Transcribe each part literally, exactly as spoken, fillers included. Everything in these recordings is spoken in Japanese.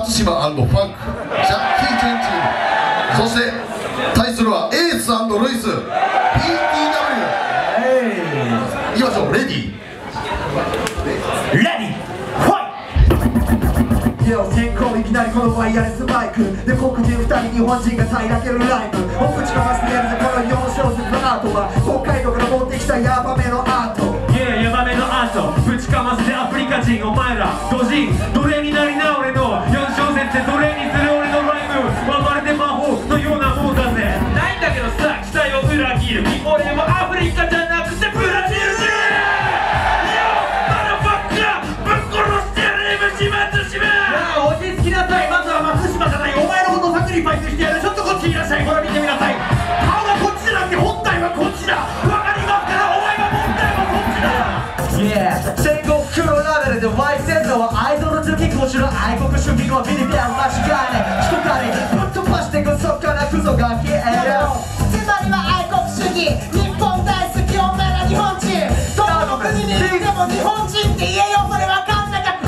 松島&ファンクジャッキー・チェンチーム、そして対するはエース&ルイス ピーティーダブリュー。 いきましょう。レディーレディーファイト。先行いきなりこのワイヤレスマイクで黒人ふたり日本人が平らげるライブをぶちかましてやるぜこのよん小節のアートは北海道から持ってきたヤバめのアート。 いやヤバめのアートぶちかませてアフリカ人お前らドジン奴隷になりな俺のよん小節で奴隷にする俺のライブはまるで魔法のようなもんだぜ。ないんだけどさ期待を裏切る俺はアフリカじゃなくてブラジル人。 落ち着きなさい。まずは松島じゃない、お前のことをサクリファイスしてやる。ちょっとこっちいらっしゃい。ほら見てみなさい。顔がこっちじゃなくて本体はこっちだ。わかりますからお前が本体はこっちだ。 Yeah 戦国黒ラベルでワイセンザはアイドル好きこちら愛国主義はビリビアン間違いない。一狩りぶっ飛ばしてくそっからクソガキエロつまりは愛国主義日本大好きお前ら日本人どの国にいても日本人って言えよ。それわかんなかった。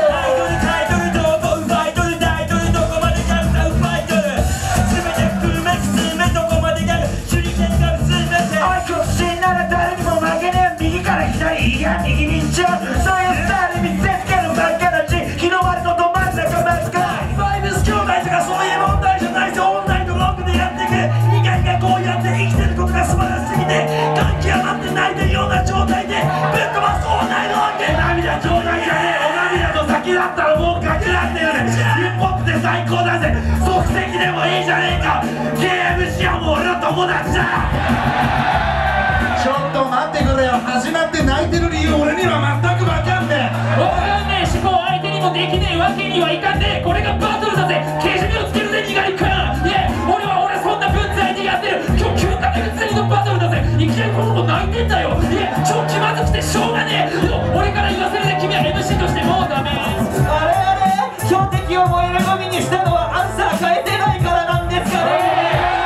いや右に行っちゃう。そういうスタイル見せつけるばっかだし日の丸とど真ん中ばっかりバイブス兄弟とかそういう問題じゃないぞ。オンラインとロックでやっていく意外がこうやって生きてることが素晴らしすぎて感極まって泣いてるような状態でぶっ飛ばすオンラインロック。涙冗談じゃねえ。お涙の先だったらもうかけられてるぜ。ヒップホップで最高だぜ。即席でもいいじゃねえか。 ケーエムシー はもう俺の友達だ。ちょっと待ってくれよ。始まって泣いてる理由俺には全く分かんねえ。 わかんねえ思考相手にもできねえわけにはいかんねえ。これがバトルだぜ。けじめをつけるぜにがりかん。いや俺は俺そんな分際でやってる今日きゅうかげつ釣りのバトルだぜ。いきなりこの子泣いてんだよ。いや超気まずくてしょうがねえ。でも俺から言わせるぜ君は エムシー としてもうダメ。 あれあれ標的を燃えるゴミにしたのはアンサー変えてないからなんですかね。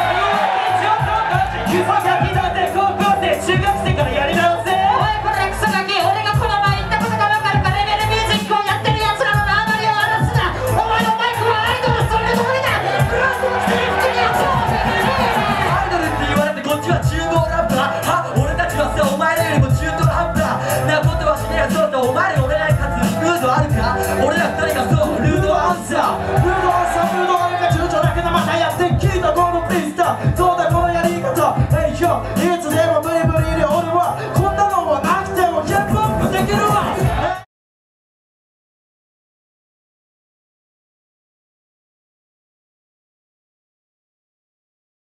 クソガキだぜ。高校生中学生からやり直せ。 おいこれクソガキ。俺がこの前言ったことが分かるか。レベルミュージックをやってるやつらの縄張りを荒らすな。お前のマイクはアイドル。それでも無理だ。ブラスを着てる服にやつをアイドルって言われてこっちは中道ラッパー。は俺たちはさお前らよりも中途半端なことはしねえぞってお前ら俺らに勝つムードあるか。俺ら二人がそうルードアンサールードアンサームードあるか中途だけどまたやって聞いたこのピスタ。そうだこのやり方。Hey yo it's